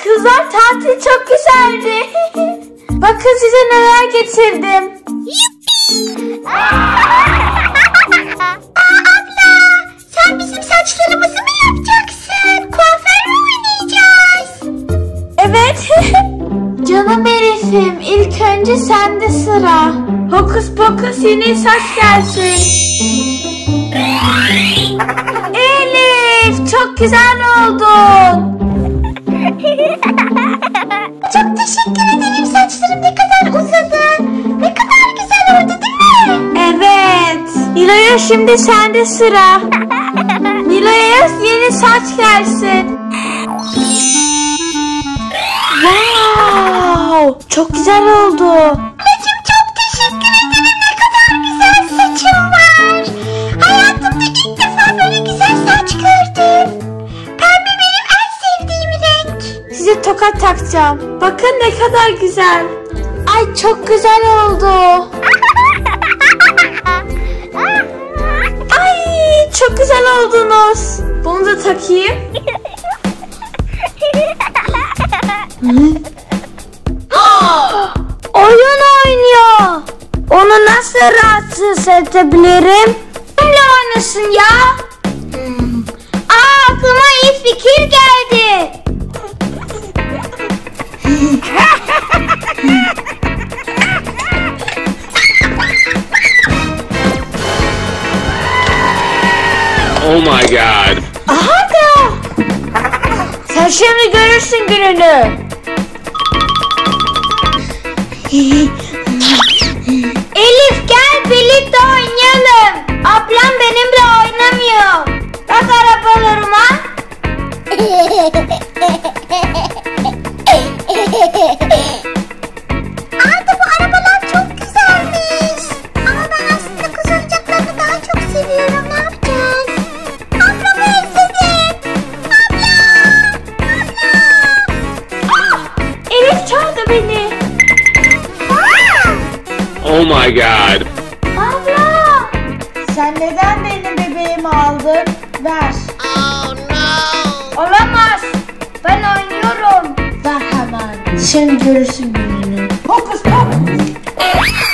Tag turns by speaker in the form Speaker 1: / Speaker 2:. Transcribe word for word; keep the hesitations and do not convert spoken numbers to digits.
Speaker 1: Kızlar tatil çok güzeldi. Bakın size neler getirdim.
Speaker 2: Abla, sen bizim saçlarımızı mı yapacaksın? Kuaför mü oynayacağız?
Speaker 1: Evet. Canım Elif'im, ilk önce sende sıra. Hokus pokus yeni saç gelsin. Elif, çok güzel oldun.
Speaker 2: Çok teşekkür ederim. Saçlarım ne kadar uzadı. Ne kadar güzel oldu değil mi?
Speaker 1: Evet. Nilo'ya şimdi sende sıra. Nilo'ya yeni saç gelsin. Wow, çok güzel oldu.
Speaker 2: Ablacığım çok teşekkür ederim. Ne kadar güzel saçım var. Hayatımda ilk defa böyle güzel saç gördüm. Pembe benim en sevdiğim renk.
Speaker 1: Size tokat takacağım. Bakın ne kadar güzel. Ay çok güzel oldu. Ay çok güzel oldunuz. Bunu da takayım. Oyun oynuyor. Onu nasıl rahatsız edebilirim? Kimle oynasın ya? Hmm. Aa, aklıma iyi fikir geldi.
Speaker 3: Oh my god.
Speaker 1: Aha da. Sen şimdi görürsün gününü. Elif gel birlikte oynayalım. Ablam benimle oynamıyor. Bak arabalarıma.
Speaker 2: Arda bu arabalar çok güzelmiş. Ama ben aslında kız oyuncaklarını daha çok seviyorum. Ne yapacağız? Ablamı özledim. Abla! Abla!
Speaker 1: Elif çaldı beni.
Speaker 3: Oh my god.
Speaker 1: Abla. Sen neden benim bebeğimi aldın? Ver.
Speaker 2: Oh no!
Speaker 1: Olamaz. Ben oynuyorum. Ver hemen. Şimdi görürsün gününü. Hokus pokus.